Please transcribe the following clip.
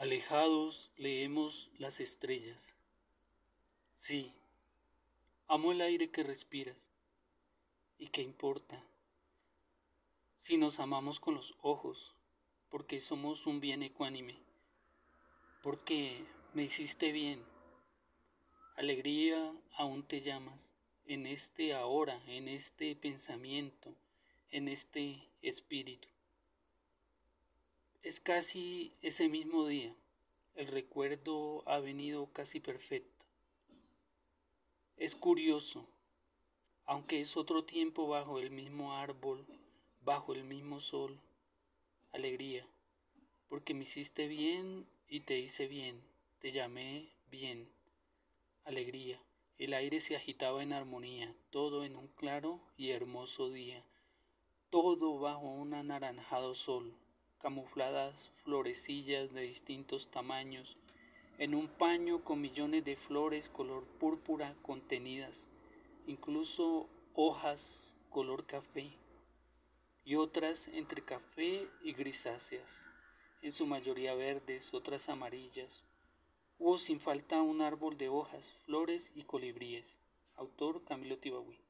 Alejados leemos las estrellas. Sí, amo el aire que respiras. ¿Y qué importa? Si nos amamos con los ojos, porque somos un bien ecuánime, porque me hiciste bien. Alegría, aún te llamas, en este ahora, en este pensamiento, en este espíritu. Es casi ese mismo día. El recuerdo ha venido casi perfecto. Es curioso, aunque es otro tiempo bajo el mismo árbol, bajo el mismo sol. Alegría, porque me hiciste bien y te hice bien, te llamé bien. Alegría, el aire se agitaba en armonía, todo en un claro y hermoso día, todo bajo un anaranjado sol, camufladas florecillas de distintos tamaños, en un paño con millones de flores color púrpura contenidas, incluso hojas color café, y otras entre café y grisáceas, en su mayoría verdes, otras amarillas. Hubo sin falta un árbol de hojas, flores y colibríes. Autor Camilo Tibagüí.